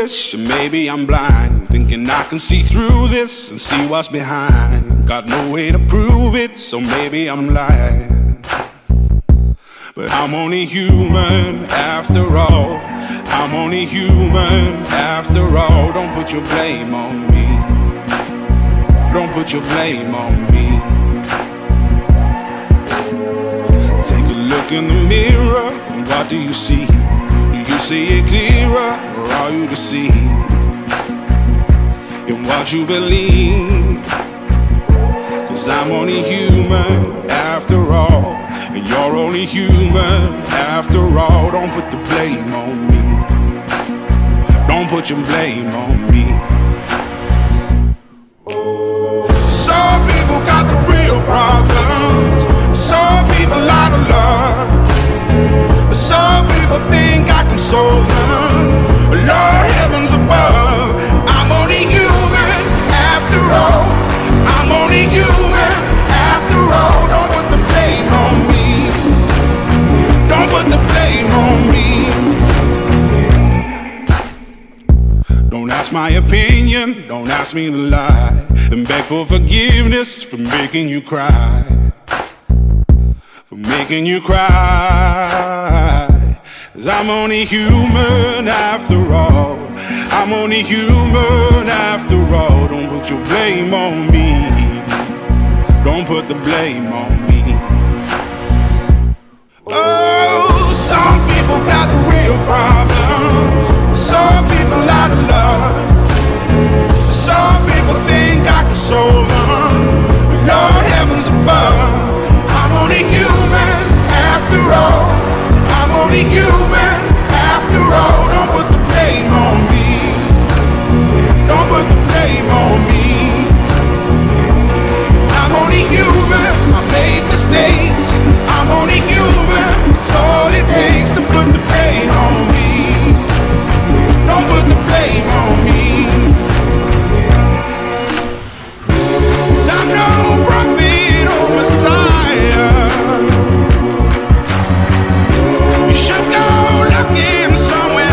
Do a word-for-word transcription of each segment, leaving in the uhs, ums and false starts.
foolish, or maybe I'm blind, thinking I can see through this and see what's behind. Got no way to prove it, so maybe I'm lying. But I'm only human after all. I'm only human after all. Don't put your blame on me. Don't put your blame on me. Take a look in the mirror, and what do you see? Do you see it clearer, or are you deceived in what you believe? 'Cause I'm only human after all, and you're only human after all. Don't put the blame on me. Don't put your blame on me. Some people got the real problems. Some people out of love. Some people think I can solve them. Lord heavens above, I'm only human after all. I'm only human after all. Don't put the blame on me. Don't put the blame on me. Don't ask my opinion, don't ask me to lie, and beg for forgiveness for making you cry. For making you cry. 'Cause I'm only human after all. I'm only human after all. Don't put your blame on me. Don't put the blame on me. Oh, some people got the real problem. Some people out of love. Some people think I can solve them. Lord heavens above, I'm only human after all. I'm only human after all. Don't put the blame on me. Don't put the blame on me. I'm only human, I made mistakes. I'm only human, it's all it takes to put the blame on me. Don't put the blame on me. 'Cause I'm no prophet or Messiah. You should go looking somewhere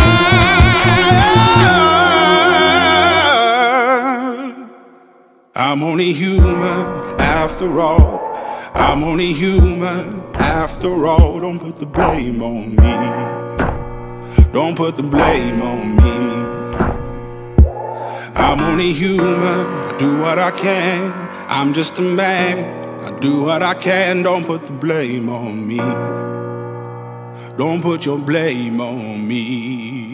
higher. I'm only human after all. I'm only human after all. Don't put the blame on me. Don't put the blame on me. I'm only human, I do what I can. I'm just a man, I do what I can. Don't put the blame on me. Don't put your blame on me.